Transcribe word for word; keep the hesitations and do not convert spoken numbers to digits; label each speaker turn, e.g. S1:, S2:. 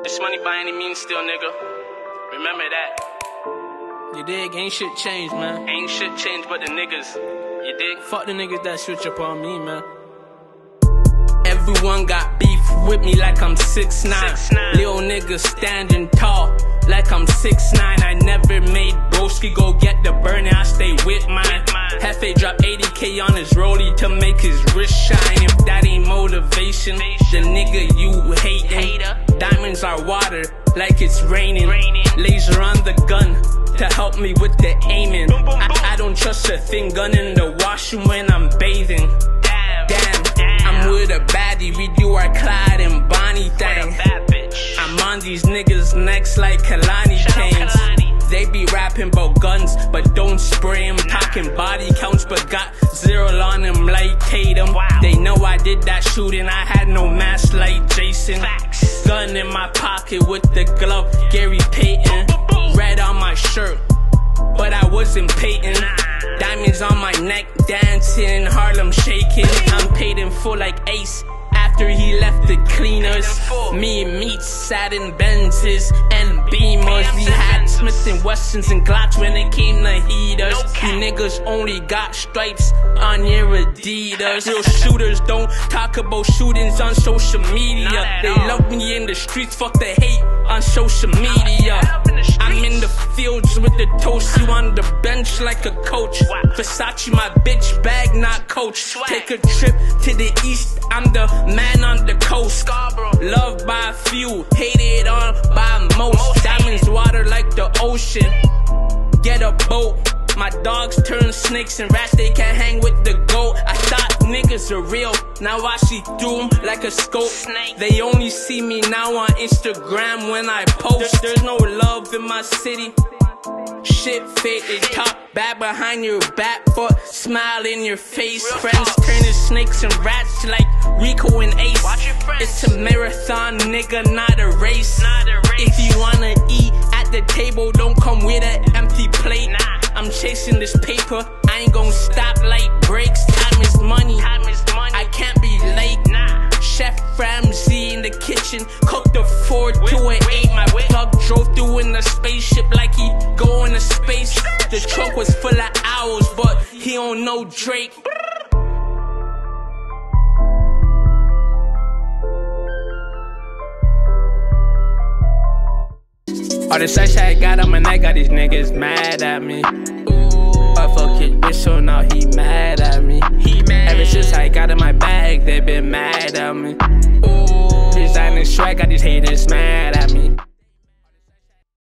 S1: This money by any means still, nigga. Remember that.
S2: You dig? Ain't shit changed, man.
S1: Ain't shit changed but the niggas. You dig?
S2: Fuck the niggas that switch up on me, man. Everyone got beef with me like I'm six nine. Little nigga standing tall like I'm six nine. I never made broski go get the burner, I stay with mine. Hefe drop eighty K on his rollie to make his wrist shine. If that ain't motivation, the nigga you hatin'. Diamonds are water like it's raining. Laser on the gun to help me with the aiming. I, I don't trust a thing, gun in the washroom when I'm bathing. Damn, I'm with a baddie, we do our Clyde and Bonnie thing. I'm on these niggas' necks like Kalani chains. They be rapping about guns, but don't spray them. Talking body counts, but got zero on them like Tatum. They know I did that shooting, I had no mask like Jason. Gun in my pocket with the glove, Gary Payton. Red on my shirt, but I wasn't Peyton. Diamonds on my neck, dancing, Harlem shaking. I'm paid in full like Ace after he left the cleaners. Me and Meat sat in Benzes and Beamers. We had Smith and Wessons and Glocks when it came to heaters. You niggas only got stripes on your Adidas. Real shooters don't talk about shootings on social media. They love me in the streets, fuck the hate on social media. I'm in the fields with the toast, you on the bench like a coach. Versace my bitch bag, not coach. Take a trip to the east, I'm the man on the coast. Loved by a few, hated on by most. Diamonds water like the ocean. Get a boat. My dogs turn snakes and rats, they can't hang with the goat. I thought niggas are real, now I see through them like a scope. They only see me now on Instagram when I post. There's no love in my city. Shit fake, they talk bad behind your back, but smile in your face. Friends turning snakes and rats like Rico and Ace. It's a marathon, nigga, not a race. If you wanna eat at the table, don't come with an empty plate. I'm chasing this paper, I ain't gon' stop like breaks. Time is money, I can't be late. Chef Ramsay in the kitchen, cooked a four to an eight. My plug drove through in a spaceship like he going to space. The trunk was full of owls, but he don't know Drake. All the sunshine I got on my neck, got these niggas mad at me. I fuck his bitch, so now he mad at me. He mad. Ever since I got in my bag, they been mad at me. Designing swag, got these haters mad at me.